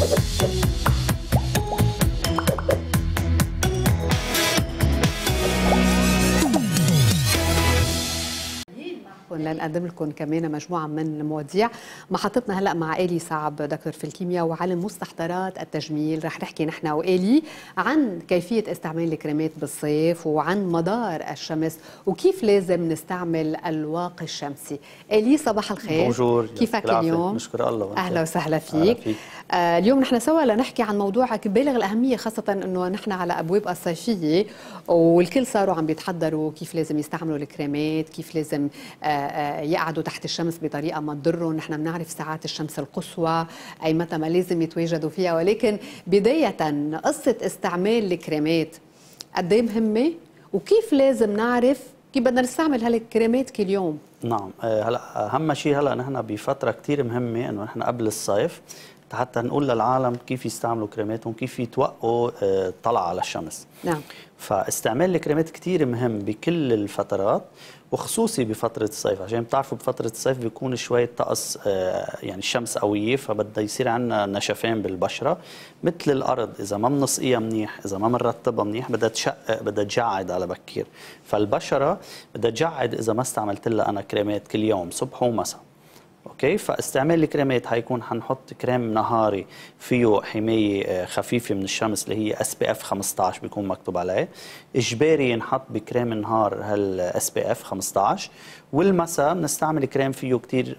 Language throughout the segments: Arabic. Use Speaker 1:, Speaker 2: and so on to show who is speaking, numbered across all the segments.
Speaker 1: لنقدم لكم كمان مجموعة من المواضيع. محطتنا هلا مع إيلي صعب دكتور في الكيمياء وعالم مستحضرات التجميل. رح نحكي نحن وإيلي عن كيفية استعمال الكريمات بالصيف وعن مدار الشمس وكيف لازم نستعمل الواقي الشمسي. إيلي صباح الخير.
Speaker 2: بونجور،
Speaker 1: كيفك اليوم؟
Speaker 2: نشكر الله.
Speaker 1: أهلا وسهلا فيك. اليوم نحن سوا لنحكي عن موضوع بالغ الأهمية، خاصة أنه نحن على أبواب الصيفية والكل صاروا عم بيتحضروا كيف لازم يستعملوا الكريمات، كيف لازم يقعدوا تحت الشمس بطريقة ما تضرهم. نحن بنعرف ساعات الشمس القصوى أي متى ما لازم يتواجدوا فيها، ولكن بداية قصة استعمال الكريمات قد ايه مهمة وكيف لازم نعرف كيف بدنا نستعمل هالكريمات كل يوم؟
Speaker 2: نعم، هلا اهم شيء هلا نحن بفتره كثير مهمه انه نحن قبل الصيف حتى نقول للعالم كيف يستعملوا كريماتهم، كيف يتوقوا طلع على الشمس.
Speaker 1: نعم.
Speaker 2: فاستعمال الكريمات كثير مهم بكل الفترات وخصوصي بفترة الصيف، عشان بتعرفوا بفترة الصيف بيكون شوية طقس يعني الشمس قوية، فبدها يصير عندنا نشفان بالبشرة مثل الأرض. إذا ما بنسقيها منيح، إذا ما بنرطبها منيح، بدها تشقق، بدها تجعد على بكير. فالبشرة بدها تجعد إذا ما استعملت لها أنا كريمات كل يوم صبح ومساء. اوكي، فاستعمال الكريمات حيكون حنحط كريم نهاري فيه حمايه خفيفه من الشمس اللي هي SPF 15 بيكون مكتوب عليه. اجباري ينحط بكريم النهار هال SPF 15، والمساء بنستعمل كريم فيه كثير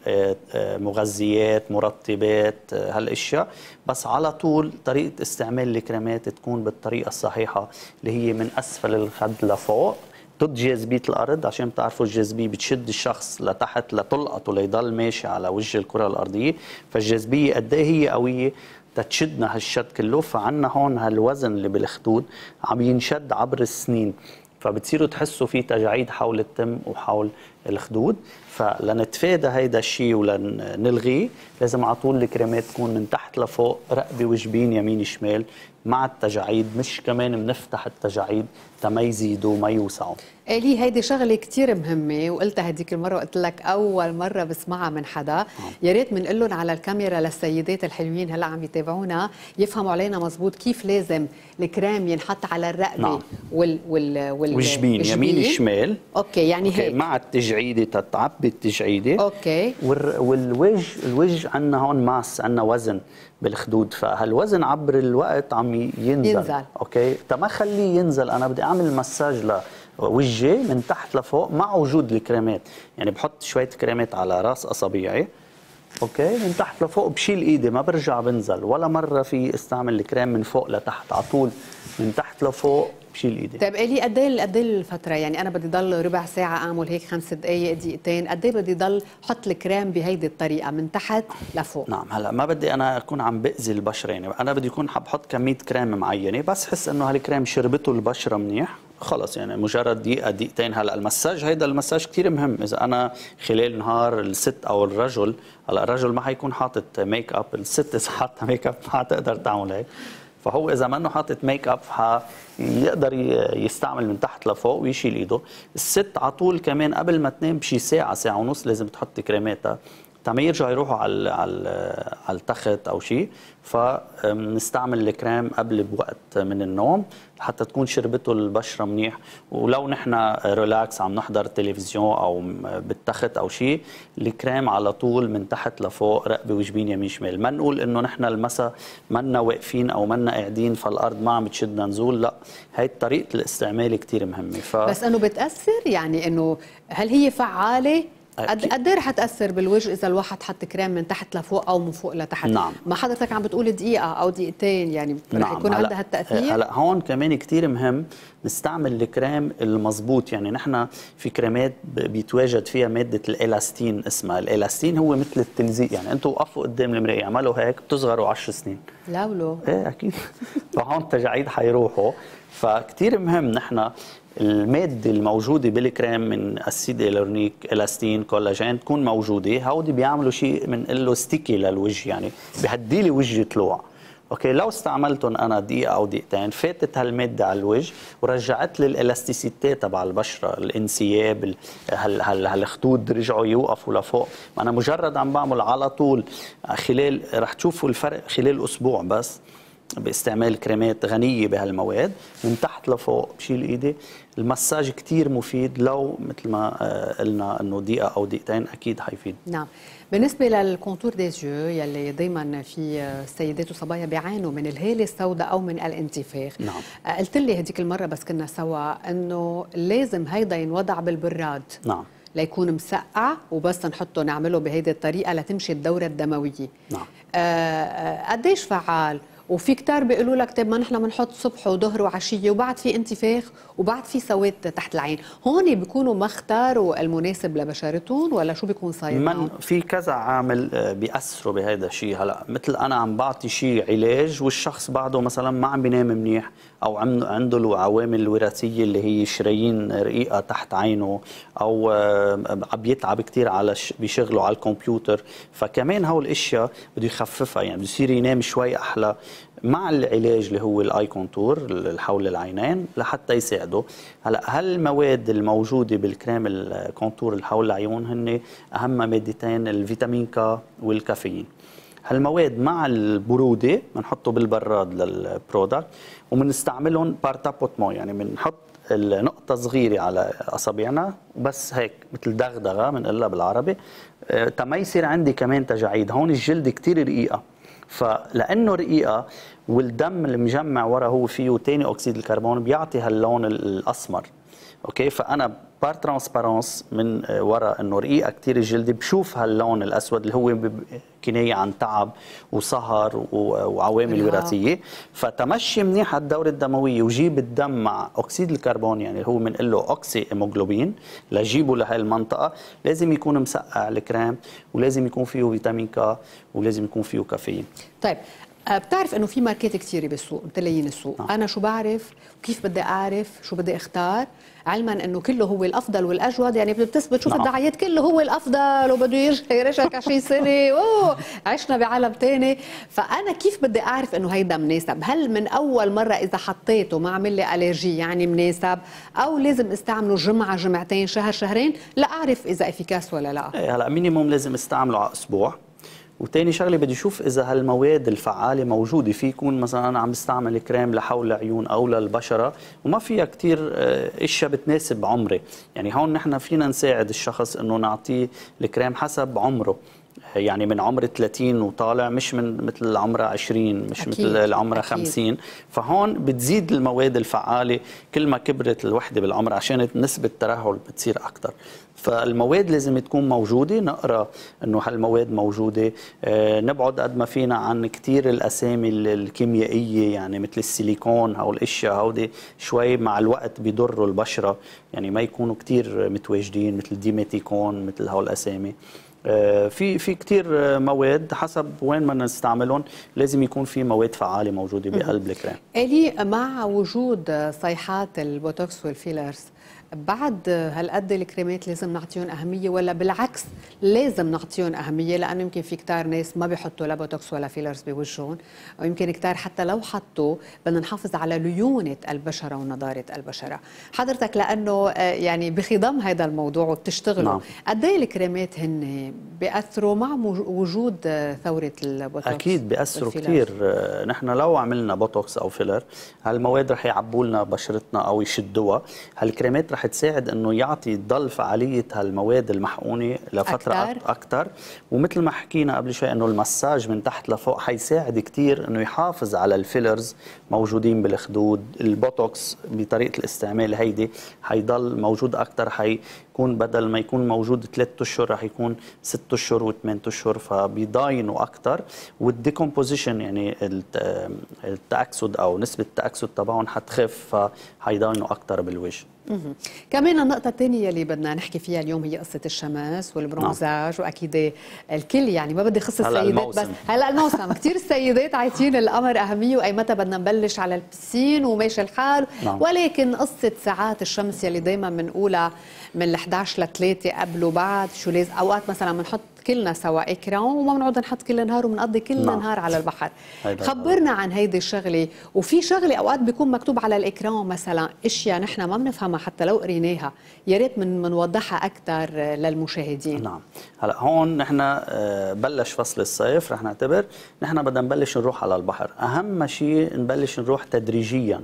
Speaker 2: مغذيات مرطبات هالاشياء. بس على طول طريقه استعمال الكريمات تكون بالطريقه الصحيحه اللي هي من اسفل الخد لفوق ضد جاذبيه الارض، عشان بتعرفوا الجاذبيه بتشد الشخص لتحت لتلقطه ليضل ماشي على وجه الكره الارضيه. فالجاذبيه قد ايه هي قويه تتشدنا هالشد كله. فعنا هون هالوزن اللي بالخدود عم ينشد عبر السنين، فبتصيروا تحسوا في تجاعيد حول التم وحول الخدود. فلنتفادى هيدا الشيء ولنلغيه لازم على طول الكريمات تكون من تحت لفوق، رقبه وجبين يمين شمال مع التجاعيد، مش كمان بنفتح التجاعيد تما يزيدوا ما يوسعوا.
Speaker 1: إيلي هيدي شغله كثير مهمه وقلتها هديك المره وقلت لك اول مره بسمعها من حدا. يا ريت بنقول لهم على الكاميرا للسيدات الحلوين هلا عم يتابعونا يفهموا علينا مزبوط كيف لازم الكريم ينحط على الرقبه.
Speaker 2: نعم.
Speaker 1: والجبين
Speaker 2: يمين شمال.
Speaker 1: اوكي، يعني
Speaker 2: أوكي.
Speaker 1: هيك
Speaker 2: مع التجعيده تتعبي التجعيده.
Speaker 1: اوكي.
Speaker 2: الوجه عندنا هون ماس، عندنا وزن بالخدود، فهالوزن عبر الوقت عم ينزل. اوكي، ما خليه ينزل. انا بدي اعمل مساج لوجهي من تحت لفوق مع وجود الكريمات. يعني بحط شويه كريمات على راس اصابعي، اوكي، من تحت لفوق بشيل ايدي، ما برجع بنزل ولا مره في استعمل الكريم من فوق لتحت، على طول من تحت لفوق بشيل ايدي.
Speaker 1: طيب إيلي قد ايه الفتره؟ يعني انا بدي ضل ربع ساعه اعمل هيك 5 دقائق دقيقتين، قد ايه بدي ضل احط الكريم بهيدي الطريقه من تحت لفوق؟
Speaker 2: نعم، هلا ما بدي انا اكون عم باذي البشره، يعني انا بدي اكون بحط كميه كريم معينه، بس حس انه هالكريم شربته البشره منيح خلص، يعني مجرد دقيقه دقيقتين. هلا المساج، هيدا المساج كثير مهم. اذا انا خلال نهار الست او الرجل، هلا الرجل ما حيكون حاطط ميك اب، الست اذا حاطه ميك اب ما حتقدر تعمل هيك. فهو اذا ما انه حاطط ميك اب يقدر يستعمل من تحت لفوق ويشيل ايده. الست على طول كمان قبل ما تنام بشي ساعه ساعه ونص لازم تحط كريماتها تما يرجعوا يروحوا على التخت او شيء. فنستعمل الكريم قبل بوقت من النوم حتى تكون شربته البشره منيح. ولو نحن ريلاكس عم نحضر تلفزيون او بالتخت او شيء، الكريم على طول من تحت لفوق، رقبه وجبين يمين شمال. ما نقول انه نحن المساء منا واقفين او منا قاعدين فالارض ما عم تشدنا نزول، لا، هي طريقه الاستعمال كثير مهمه.
Speaker 1: بس انه بتاثر، يعني انه هل هي فعاله؟ قد ايه رح تاثر بالوجه اذا الواحد حط كريم من تحت لفوق او من فوق لتحت؟
Speaker 2: نعم.
Speaker 1: ما حضرتك عم بتقول دقيقه او دقيقتين، يعني رح يكون عندها هالتاثير؟
Speaker 2: هلا هون كمان كثير مهم نستعمل الكريم المضبوط. يعني نحن في كريمات بيتواجد فيها ماده الالاستين، اسمها الالاستين، هو مثل التلزيق. يعني انتم وقفوا قدام المرايه اعملوا هيك بتصغروا 10 سنين.
Speaker 1: لولو
Speaker 2: ايه اكيد. فهون التجاعيد حيروحوا. فكثير مهم نحن المادة الموجودة بالكريم من أسيد إلورنيك، إلاستين، كولاجين تكون موجودة. هودي بيعملوا شيء بنقول له ستيكي للوجه، يعني بهدي لي وجهي طلوع. اوكي لو استعملتهم انا دقيقه او دقيقتين فاتت هالماده على الوجه ورجعت لي الالاستيسيتي تبع البشره، الانسياب، هالخدود رجعوا يوقفوا لفوق، انا مجرد عم بعمل على طول خلال رح تشوفوا الفرق خلال اسبوع بس باستعمال كريمات غنيه بهالمواد من تحت لفوق. بشيل ايدي، المساج كتير مفيد، لو مثل ما قلنا انه دقيقه او دقيقتين اكيد حيفيد.
Speaker 1: نعم. بالنسبه للكونتور ديزيو يلي دائما في سيدات وصبايا بيعانوا من الهاله السوداء او من الانتفاخ،
Speaker 2: نعم.
Speaker 1: قلت لي هديك المره بس كنا سوا انه لازم هيدا ينوضع بالبراد.
Speaker 2: نعم.
Speaker 1: ليكون مسقع وبس نحطه نعمله بهيدي الطريقه لتمشي الدوره الدمويه.
Speaker 2: نعم.
Speaker 1: قديش فعال؟ وفي كتار بيقولوا لك طيب ما نحن بنحط صبح وظهر وعشيه وبعد في انتفاخ وبعد في سواد تحت العين، هون بيكونوا ما اختاروا المناسب لبشرتهم ولا شو بيكون صاير معهم؟
Speaker 2: في كذا عامل بيأثروا بهذا الشيء. هلا مثل انا عم بعطي شيء علاج والشخص بعده مثلا ما عم بينام منيح او عنده العوامل الوراثيه اللي هي شرايين رقيقه تحت عينه او عم بيتعب كثير على بشغله على الكمبيوتر، فكمان هول الاشياء بده يخففها، يعني بده يصير ينام شوي احلى مع العلاج اللي هو الاي كونتور حول العينين لحتى يساعده. هلا هالمواد الموجوده بالكريم الكونتور اللي حول العيون هن اهم مادتين، الفيتامين ك والكافيين. هالمواد مع البروده بنحطه بالبراد للبرودكت وبنستعملهم بار تابوتمون، يعني بنحط النقطة صغيرة على أصابعنا بس هيك مثل دغدغة بنقلها بالعربي تما يصير عندي كمان تجاعيد. هون الجلد كتير رقيقة، فلأنه رقيقة والدم المجمع ورا هو فيه ثاني أكسيد الكربون بيعطي هاللون الأسمر. اوكي فانا بار ترانسبارنس من وراء انه رقيقه كثير الجلد بشوف هاللون الاسود اللي هو كنايه عن تعب وسهر وعوامل وراثيه، فتمشي منيح الدوره الدمويه وجيب الدم مع اكسيد الكربون، يعني هو بنقول له اوكسي هيموجلوبين، لجيبه لهي المنطقه لازم يكون مسقع الكريم ولازم يكون فيه فيتامين ك ولازم يكون فيه كافيين.
Speaker 1: طيب بتعرف انه في ماركات كثيره بالسوق متلين السوق، انا شو بعرف وكيف بدي اعرف شو بدي اختار، علما انه كله هو الافضل والاجود، يعني بتشوف الدعايات كله هو الافضل وبده يرجعك 20 سنه عشنا بعالم ثاني، فانا كيف بدي اعرف انه هيدا مناسب؟ هل من اول مره اذا حطيته ما عمل لي الرجي يعني مناسب، او لازم استعمله جمعه جمعتين شهر شهرين لاعرف اذا افيكاس ولا لا؟
Speaker 2: هلا مينيموم لازم استعمله على اسبوع. وتاني شغله بدي اشوف اذا هالمواد الفعاله موجوده. في يكون مثلا انا عم بستعمل كريم لحول العيون او للبشره وما فيها كثير اشياء بتناسب عمري، يعني هون نحن فينا نساعد الشخص انه نعطيه الكريم حسب عمره، يعني من عمر 30 وطالع، مش من مثل عمره 20، مش أكيد. مثل العمره 50. فهون بتزيد المواد الفعاله كل ما كبرت الوحده بالعمر عشان نسبه الترهل بتصير اكثر. فالمواد لازم تكون موجوده، نقرا انه هالمواد موجوده، نبعد قد ما فينا عن كثير الاسامي الكيميائيه، يعني مثل السيليكون او الاشياء هودي شوي مع الوقت بيضروا البشره، يعني ما يكونوا كثير متواجدين مثل ديميتيكون مثل هول الاسامي. في كثير مواد حسب وين ما نستعملهم لازم يكون في مواد فعاله موجوده بقلب الكريم.
Speaker 1: الي مع وجود صيحات البوتوكس والفيلرز بعد هالقد الكريمات لازم نعطيهم أهمية، ولا بالعكس لازم نعطيهم أهمية؟ لأنه يمكن في كتار ناس ما بيحطوا لا بوتوكس ولا فيلرز بوجههم، ويمكن كتار حتى لو حطوا بدنا نحافظ على ليونة البشرة ونضارة البشرة. حضرتك لأنه يعني بخضم هذا الموضوع وبتشتغلوا، نعم. قد ايه الكريمات هن بيأثروا مع وجود ثورة البوتوكس؟
Speaker 2: أكيد بيأثروا كثير. نحن لو عملنا بوتوكس أو فيلر هالمواد رح يعبوا لنا بشرتنا أو يشدوها، هالكريمات رح تساعد انه يعطي ضل فعاليه هالمواد المحقونه لفتره اكثر. ومثل ما حكينا قبل شوي انه المساج من تحت لفوق حيساعد كثير انه يحافظ على الفيلرز موجودين بالخدود. البوتوكس بطريقه الاستعمال هيدي حيضل موجود اكثر، حيكون بدل ما يكون موجود 3 اشهر رح يكون 6 اشهر و8 اشهر، فبيضاينوا اكثر. والديكومبوزيشن يعني التاكسد او نسبه التاكسد تبعهم حتخف، فحيضاينوا اكثر بالوجه.
Speaker 1: كمان النقطة الثانية اللي بدنا نحكي فيها اليوم هي قصة الشمس والبرونزاج، وأكيد الكل يعني ما بدي خص السيدات بس هلا الموسم كثير السيدات عايتين القمر أهمية وأي متى بدنا نبلش على البسين وماشي الحال، ولكن قصة ساعات الشمس يلي دايما بنقولها من 11 ل 3 قبل وبعد، شو لازم اوقات مثلا بنحط كلنا سوا اكرام وما بنقعد نحط كل نهار وبنقضي كل نهار على البحر. خبرنا عن هيدي الشغله. وفي شغله اوقات بيكون مكتوب على الاكرام مثلا اشياء نحن ما بنفهمها حتى لو قريناها، يا ريت بنوضحها اكثر للمشاهدين.
Speaker 2: نعم. هلا هون نحن بلش فصل الصيف، رح نعتبر نحن بدنا نبلش نروح على البحر. اهم شيء نبلش نروح تدريجيا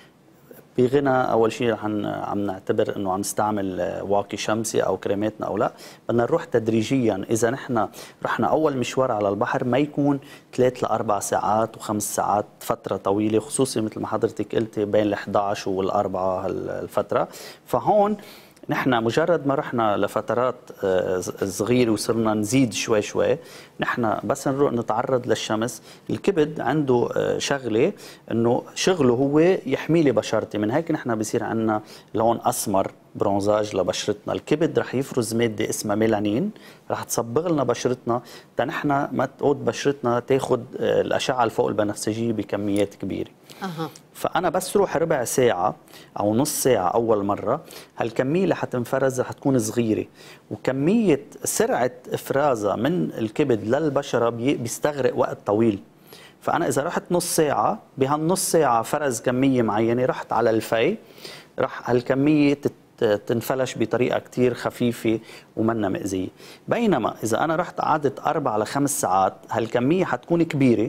Speaker 2: بغنى. اول شيء رح عم نعتبر انه عم نستعمل واقي شمسي او كريماتنا او لا، بدنا نروح تدريجيا. اذا نحن رحنا اول مشوار على البحر ما يكون 3 ل 4 ساعات و5 ساعات، فتره طويله، خصوصي مثل ما حضرتك قلتي بين ال 11 وال4 هالفتره. فهون نحن مجرد ما رحنا لفترات صغيره وصرنا نزيد شوي شوي، نحن بس نروح نتعرض للشمس. الكبد عنده شغله انه شغله هو يحمي لي بشرتي، من هيك نحن بصير عندنا لون اسمر، برونزاج لبشرتنا. الكبد رح يفرز ماده اسمها ميلانين، رح تصبغ لنا بشرتنا تا نحن ما تعود بشرتنا تاخذ الاشعه الفوق البنفسجيه بكميات كبيره. فانا بس روح ربع ساعه او نص ساعه اول مره، هالكميه اللي حتنفرز رح تكون صغيره، وكميه سرعه افرازها من الكبد للبشره بيستغرق وقت طويل. فانا اذا رحت نص ساعه، بهالنص ساعه فرز كميه معينه، رحت على الفي، رح هالكميه تنفلش بطريقه كثير خفيفه ومنا مأذيه. بينما اذا انا رحت قعدت 4 ل 5 ساعات، هالكميه حتكون كبيره،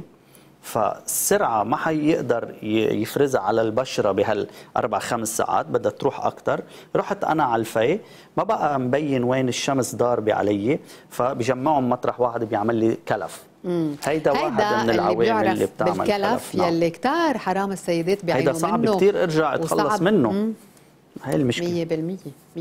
Speaker 2: فالسرعه ما حيقدر يفرزها على البشره بهال4 5 ساعات، بدها تروح اكثر. رحت انا على الفي، ما بقى مبين وين الشمس ضاربه علي، فبجمعهم مطرح واحد بيعمل لي كلف. هيدا واحد من العوامل اللي بتعمل
Speaker 1: بالكلف.
Speaker 2: نعم.
Speaker 1: يلي كتار حرام السيدات بيعانوا منه،
Speaker 2: هيدا صعب كثير ارجع اتخلص منه. هاي المشكله
Speaker 1: 100%.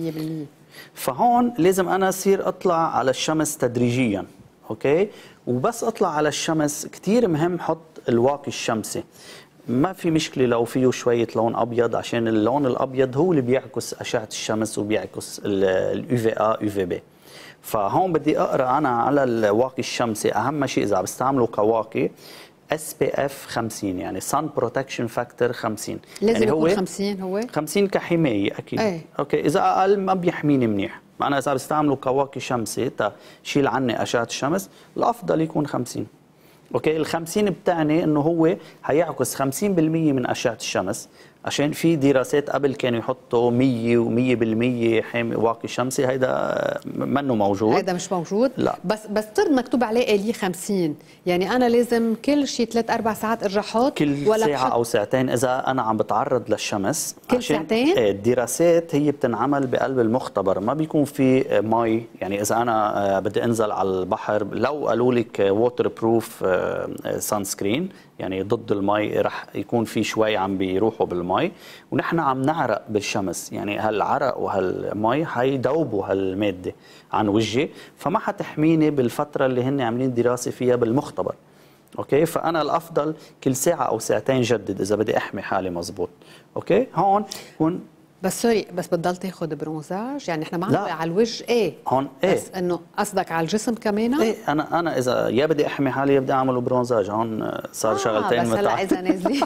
Speaker 2: فهون لازم انا اصير اطلع على الشمس تدريجيا. اوكي، وبس اطلع على الشمس كثير مهم حط الواقي الشمسي. ما في مشكله لو فيه شويه لون ابيض، عشان اللون الابيض هو اللي بيعكس اشعه الشمس وبيعكس اليو في ا يو في بي. فهون بدي اقرا انا على الواقي الشمسي. اهم شيء اذا بستعمله كواقي SPF 50، يعني Sun Protection Factor 50.
Speaker 1: لازم
Speaker 2: يعني
Speaker 1: يكون 50 هو
Speaker 2: 50 كحمايه اكيد. اوكي، اذا اقل ما بيحميني منيح. معناها اذا بستعمله كواقي شمسي تشيل عني اشعه الشمس، الافضل يكون 50. اوكي، ال50 بتعني انه هو حيعكس 50% من اشعه الشمس، عشان في دراسات قبل كانوا يحطوا 100 و100% حامي واقي شمسي. هيدا منه موجود،
Speaker 1: هيدا مش موجود.
Speaker 2: لا،
Speaker 1: بس طرد مكتوب عليه لي 50، يعني انا لازم كل شيء 3 4 ساعات ارجع احط،
Speaker 2: كل
Speaker 1: ولا
Speaker 2: ساعه او ساعتين اذا انا عم بتعرض للشمس.
Speaker 1: كل
Speaker 2: عشان
Speaker 1: ساعتين؟
Speaker 2: الدراسات هي بتنعمل بقلب المختبر، ما بيكون في مي. يعني اذا انا بدي انزل على البحر، لو قالوا لك ووتر بروف سان سكرين، يعني ضد المي، رح يكون في شوي عم بيروحوا بالمي، ونحن عم نعرق بالشمس. يعني هالعرق وهالمي حيدوبوا هالماده عن وجهي، فما حتحميني بالفتره اللي هن عاملين دراسه فيها بالمختبر. اوكي، فانا الافضل كل ساعه او ساعتين جدد اذا بدي احمي حالي مزبوط. اوكي، هون كون
Speaker 1: بس سوري، بس بتضل تاخذ برونزاج؟ يعني احنا ما عم على الوجه
Speaker 2: هون
Speaker 1: بس انه قصدك على الجسم كمان؟
Speaker 2: انا اذا يا بدي احمي حالي يا بدي اعمل برونزاج. هون صار شغلتين
Speaker 1: بس هلا اذا نازلين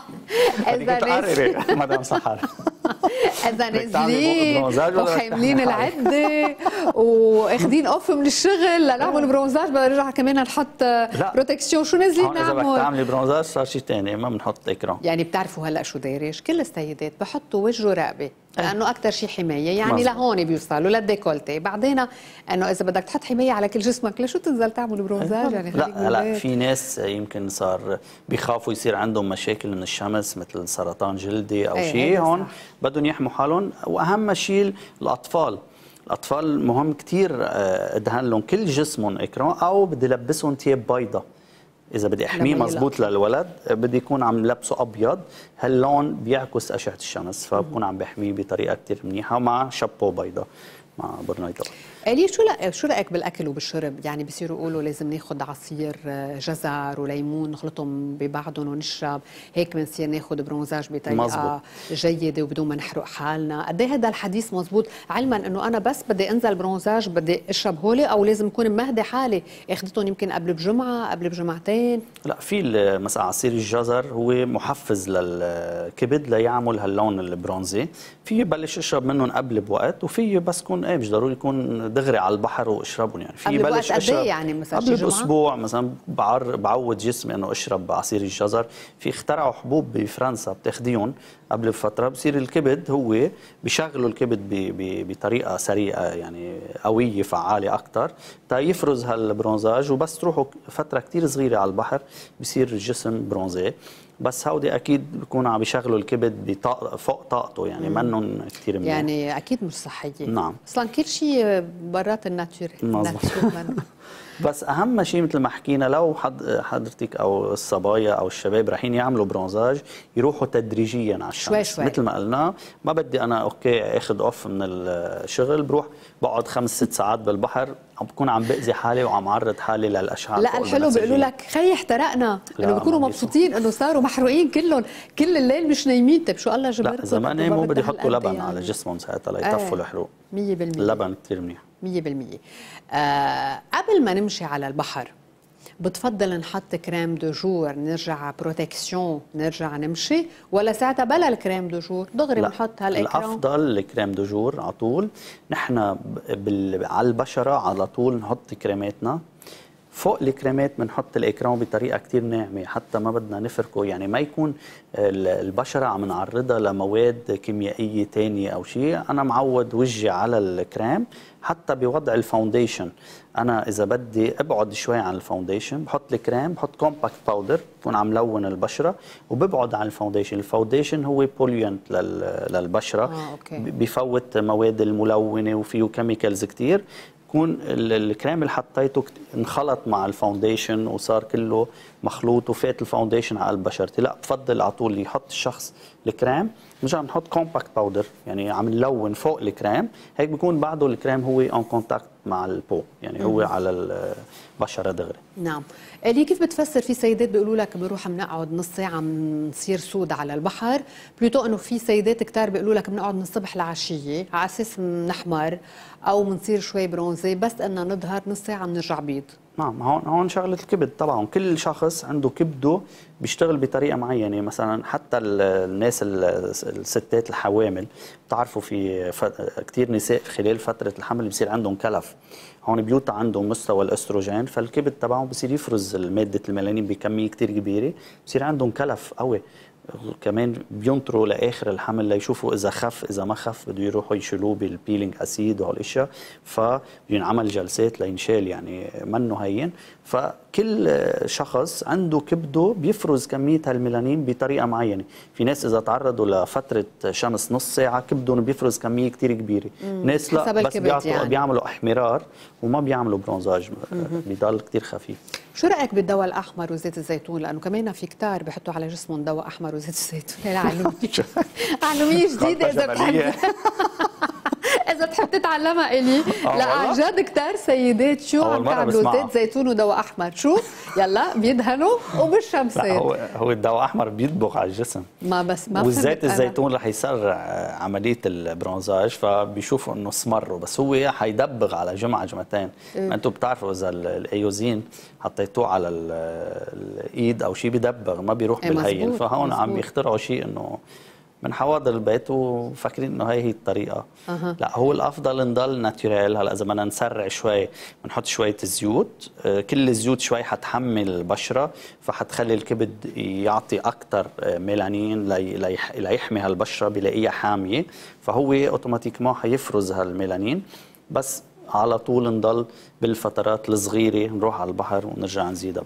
Speaker 2: اذا نازلين مدام سحر
Speaker 1: اذا نازلين وحاملين العده واخذين اوف من الشغل لنعمل برونزاج، بدنا نرجع كمان نحط بروتكسيون. شو نازلين نعمل؟
Speaker 2: اذا بدك تعملي برونزاج صار شيء ثاني، ما بنحط اكرام.
Speaker 1: يعني بتعرفوا هلا شو دايرش كل السيدات بحطوا وجه ورقبه، لانه اكثر شيء حمايه. يعني لهون بيوصلوا للديكولتي، بعدين انه اذا بدك تحط حمايه على كل جسمك لشو تنزل تعمل برونزاج؟ يعني
Speaker 2: لا في ناس يمكن صار بيخافوا يصير عندهم مشاكل من الشمس مثل سرطان جلدي او شيء، هون بدهم يحموا حالهم. واهم شيء الاطفال مهم كثير ادهن لهم كل جسمهم اكرام، او بدي لبسهم ثياب بيضاء. اذا بدي احميه مزبوط للولد بدي يكون عم لبسه ابيض، هاللون بيعكس اشعه الشمس، فبكون عم بحميه بطريقه كثير منيحه مع شابو بيضاء مع برنيطه.
Speaker 1: الي شو رايك بالاكل وبالشرب؟ يعني بصيروا يقولوا لازم ناخذ عصير جزر وليمون نخلطهم ببعضهم ونشرب، هيك بنصير ناخذ برونزاج بطريقه
Speaker 2: مزبوط.
Speaker 1: جيده وبدون ما نحرق حالنا. قد ايه هذا الحديث مزبوط، علما انه انا بس بدي انزل برونزاج بدي اشرب هولي، او لازم اكون مهدي حالي اخذتهم يمكن قبل بجمعه قبل بجمعتين؟
Speaker 2: لا، في مثلا عصير الجزر هو محفز للكبد ليعمل هاللون البرونزي، في بلش اشرب منهم قبل بوقت، وفي بس يكون ايه مش ضروري يكون دغري على البحر واشربهم. يعني في
Speaker 1: قبل
Speaker 2: بلش
Speaker 1: بوقت قد
Speaker 2: اشرب
Speaker 1: ايه يعني مثلا
Speaker 2: قبل
Speaker 1: شي جمعة؟
Speaker 2: باسبوع مثلا، بعود جسمي انه اشرب عصير الجزر. في اخترعوا حبوب بفرنسا بتاخديهم قبل فتره بصير الكبد هو بيشغلوا الكبد بطريقه سريعه يعني قويه فعاله اكثر تا يفرز هالبرونزاج، وبس تروحوا فتره كثير صغيره على البحر بصير الجسم برونزي. بس هودي اكيد بيكونوا عم بيشغلوا الكبد فوق طاقته، يعني منهم كثير منيح.
Speaker 1: يعني اكيد مش صحيه.
Speaker 2: نعم.
Speaker 1: اصلا كل شيء برات الناتشور.
Speaker 2: بس اهم شيء مثل ما حكينا، لو حضرتك او الصبايا او الشباب رايحين يعملوا برونزاج يروحوا تدريجيا على الشمس
Speaker 1: شوي شوي.
Speaker 2: مثل ما قلنا. ما بدي انا اوكي اخذ اوف من الشغل بروح بقعد 5-6 ساعات بالبحر، بكون عم باذي حالي وعم عرض حالي للاشعاع.
Speaker 1: لا الحلو بيقولوا لك خي احترقنا، انه بيكونوا مبسوطين انه صاروا محروقين كلهم كل الليل مش نايمين. طيب شو الله جبرتهم؟
Speaker 2: لا زمان ناموا بده يحطوا لبن يعني على جسمهم ساعتها ليطفوا الحروق.
Speaker 1: 100%
Speaker 2: اللبن كثير منيح
Speaker 1: 100%. قبل ما نمشي على البحر بتفضل نحط كريم دو جور نرجع بروتكسيون نرجع نمشي، ولا ساعتها بلا الكريم دو جور دغري بنحط هالاكرام؟
Speaker 2: الافضل الكريم دو جور على طول. نحن على البشره على طول نحط كريماتنا، فوق الكريمات بنحط الاكرام بطريقه كثير ناعمه حتى ما بدنا نفركه، يعني ما يكون البشره عم نعرضها لمواد كيميائيه ثانيه او شيء. انا معود وجهي على الكريم حتى بوضع الفاونديشن. انا اذا بدي ابعد شوي عن الفاونديشن بحط الكريم، بحط كومباكت باودر بكون عم لون البشره وببعد عن الفاونديشن. الفاونديشن هو بوليونت للبشره، بفوت مواد الملونه وفيه كيميكالز كثير. يكون الكريم اللي حطيته انخلط مع الفاونديشن وصار كله مخلوط وفات الفاونديشن على بشرتي. لا بفضل على طول يحط الشخص الكريم، نرجع نحط كومباكت باودر يعني عم نلون فوق الكريم، هيك بيكون بعده الكريم هو اون كونتاكت مع البو، يعني هو على البشره دغري.
Speaker 1: نعم. اللي كيف بتفسر في سيدات بيقولوا لك بنروح بنقعد نص ساعه بنصير سود على البحر، بلوتو انه في سيدات كتار بيقولوا لك بنقعد من الصبح لعشيه على اساس بنحمر او بنصير شوي برونزي، بس انه نظهر نص ساعه بنرجع بيض.
Speaker 2: نعم، هون شغله الكبد طبعا، كل شخص عنده كبده بيشتغل بطريقه معينه. مثلا حتى الناس الستات الحوامل بتعرفوا في كثير نساء خلال فتره الحمل بصير عندهم كلف، هون بيوطى عندهم مستوى الاستروجين، فالكبد تبعهم بصير يفرز ماده الميلانين بكميه كثير كبيره، بصير عندهم كلف قوي. كمان بينطروا لاخر الحمل ليشوفوا اذا خف، اذا ما خف بده يروحوا يشيلوه بالبيلينج اسيد وهالاشياء، فبينعمل جلسات لينشال، يعني منه هين. فكل شخص عنده كبده بيفرز كميه هالميلانين بطريقه معينه. في ناس اذا تعرضوا لفتره شمس نص ساعه كبدهم بيفرز كميه كثير كبيره، ناس لا بس يعني بيعملوا احمرار وما بيعملوا برونزاج، بيضل كثير خفيف.
Speaker 1: شو رايك بالدواء الاحمر وزيت الزيتون؟ لانه كمان في كتار بحطوا على جسمهم دواء احمر وزيت الزيتون. معلوميه جديده اذا بتحب اذا بتحب تتعلمها الي. لا عن جد كتار سيدات شو عم تعملوا زيت زيتون ودواء احمر، شو يلا بيدهنوا وبالشمس.
Speaker 2: لا هو الدواء الاحمر بيطبخ على الجسم،
Speaker 1: ما بس ما
Speaker 2: والزيت الزيتون رح يسرع عمليه البرونزاج، فبيشوفوا انه اسمروا، بس هو حيدبغ على جمعه جمعتين. ما انتم بتعرفوا اذا الايوزين حطيتوه على الايد او شيء بيدبغ ما بيروح بالهين، فهون عم يخترعوا شيء انه من حواضر البيت وفاكرين انه هي الطريقه. لا هو الافضل نضل ناتشورال. هلا اذا بدنا نسرع شوي بنحط شويه زيوت، كل الزيوت شوي حتحمل البشره، فحتخلي الكبد يعطي اكثر ميلانين ليحمي هالبشره بلاقيها حاميه، فهو اوتوماتيكمان حيفرز هالميلانين. بس على طول نضل بالفترات الصغيره نروح على البحر ونرجع نزيدها بعدين.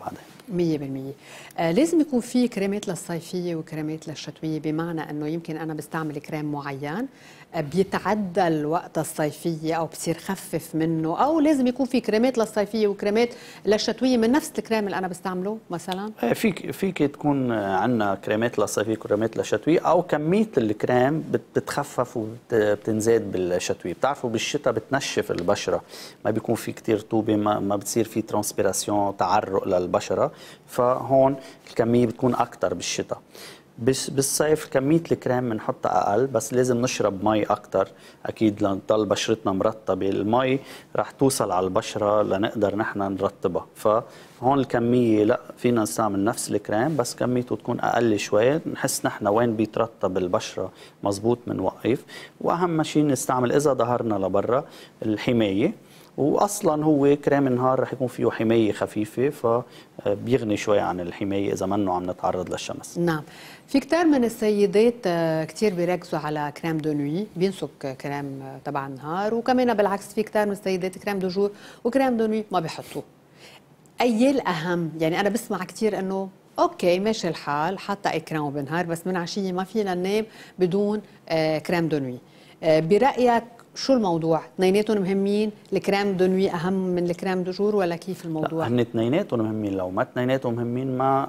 Speaker 1: لازم يكون في كريمات للصيفية وكريمات للشتوية، بمعنى أنه يمكن أنا بستعمل كريم معين بيتعدى الوقت الصيفية أو بصير خفف منه، أو لازم يكون في كريمات للصيفية وكريمات للشتوية من نفس الكريم اللي أنا بستعمله مثلا؟
Speaker 2: فيك تكون عندنا كريمات للصيفية وكريمات للشتوية، أو كمية الكريم بتتخفف وبتنزاد بالشتوية. بتعرفوا بالشتاء بتنشف البشرة، ما بيكون في كتير رطوبة، ما بتصير في ترانسبيراسيون، تعرق للبشرة، فهون الكمية بتكون أكتر بالشتاء. بالصيف كمية الكريم بنحطها أقل، بس لازم نشرب مي أكتر أكيد لنضل بشرتنا مرطبة. المي رح توصل على البشرة لنقدر نحن نرطبها، فهون الكمية لا، فينا نستعمل نفس الكريم بس كميته تكون أقل شوية، نحس نحن وين بيترطب البشرة مزبوط منوقف. وأهم شيء نستعمل إذا ظهرنا لبرا الحماية، واصلا هو كريم النهار رح يكون فيه حمايه خفيفه، فبيغني شوي عن الحمايه اذا منه عم نتعرض للشمس.
Speaker 1: نعم. في كتير من السيدات كتير بيركزوا على كريم دو نوي، بينسك كريم تبع النهار، وكمان بالعكس في كتير من السيدات كريم دو جور وكريم دو نوي ما بيحطوه. اي الاهم؟ يعني انا بسمع كتير انه اوكي ماشي الحال حاطه اي كريم بالنهار، بس من عشيه ما فينا ننام بدون كريم دو نوي. برايك شو الموضوع؟ اثنيناتهم مهمين؟ الكريم دو نوي اهم من الكريم دو جور ولا كيف الموضوع؟
Speaker 2: هن اثنيناتهم مهمين، لو ما اثنيناتهم مهمين ما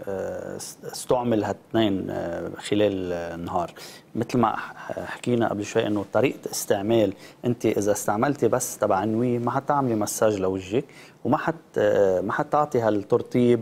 Speaker 2: استعمل هالاثنين خلال النهار. مثل ما حكينا قبل شوي انه طريقه استعمال، انت اذا استعملتي بس تبع النوي ما حتعملي مساج لوجهك، وما حتعطي هالترطيب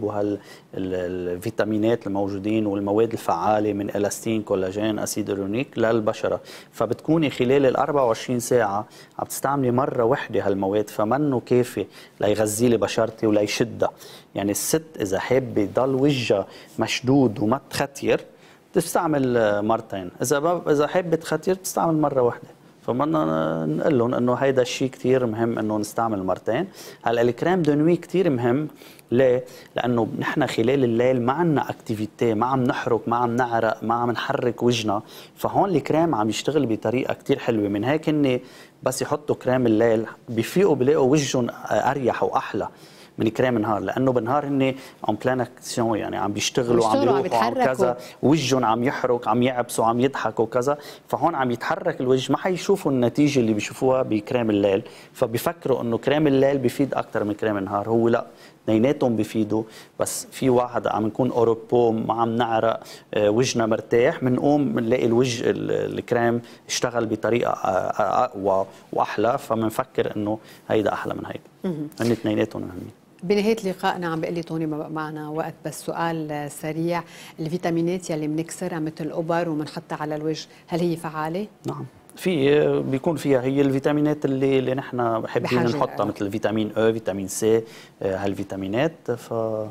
Speaker 2: وهالفيتامينات الموجودين والمواد الفعاله من الاستين، كولاجين، اسيد هيالورونيك للبشره. فبتكوني خلال ال 24 ساعه عم تستعملي مره وحده هالمواد، فمنه كافي ليغذي لي بشرتي وليشدها. يعني الست اذا حابه يضل وجهها مشدود وما تختير تستعمل مرتين، اذا حابه تختير تستعمل مره واحده. فبدنا نقول لهم انه هيدا الشيء كثير مهم انه نستعمل مرتين. هلا الكريم دو نوي كثير مهم، ليه؟ لانه نحن خلال الليل ما عندنا اكتيفيتي، ما عم نحرك، ما عم نعرق، ما عم نحرك وجهنا، فهون الكريم عم يشتغل بطريقه كثير حلوه. من هيك اني بس يحطوا كريم الليل بيفيقوا بيلاقوا وجههم اريح واحلى من كريم النهار، لانه بالنهار هن عم بلانكسيون، يعني عم بيشتغلوا، عم بيروحوا، عم كذا، وجههم عم يحرك، عم يعبسوا، عم يضحكوا كذا، فهون عم يتحرك الوجه، ما حيشوفوا النتيجه اللي بيشوفوها بكريم الليل، فبيفكروا انه كريم الليل بيفيد اكثر من كريم النهار. هو لا، اثنيناتهم بيفيدوا، بس في واحد عم نكون اوروبو، ما عم نعرق، وجهنا مرتاح، بنقوم بنلاقي الوجه الكريم اشتغل بطريقه اقوى واحلى، فبنفكر انه هيدا احلى من هيدا. هن اثنيناتهم مهمين.
Speaker 1: بنهاية لقائنا عم بقول لي توني ما بقى معنا وقت، بس سؤال سريع، الفيتامينات يلي بنكسرها مثل الأبر وبنحطها على الوجه هل هي فعالة؟
Speaker 2: نعم، في بيكون فيها هي الفيتامينات اللي نحن حابين نحطها، مثل فيتامين او، فيتامين سي، هالفيتامينات، فكله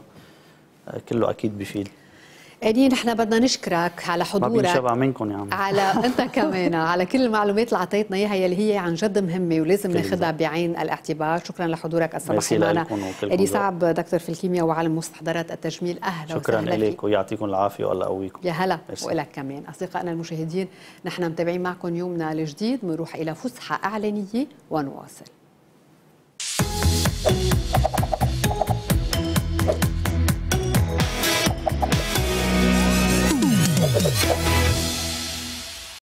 Speaker 2: اكيد بيفيد.
Speaker 1: إيدي نحن بدنا نشكرك على حضورك،
Speaker 2: ما بنشبع منكم يا عم،
Speaker 1: على انت كمان على كل المعلومات اللي اعطيتنا اياها يلي هي عن جد مهمه ولازم ناخذها بعين الاعتبار. شكرا لحضورك الصباحي معنا. إيدي صعب دكتور في الكيمياء وعالم مستحضرات التجميل، اهلا
Speaker 2: شكرا
Speaker 1: وسهلا
Speaker 2: لك ويعطيكم العافيه والله يقويكم.
Speaker 1: يا هلا ولك كمان. اصدقائنا المشاهدين نحن متابعين معكم يومنا الجديد، بنروح الى فسحه اعلانيه ونواصل.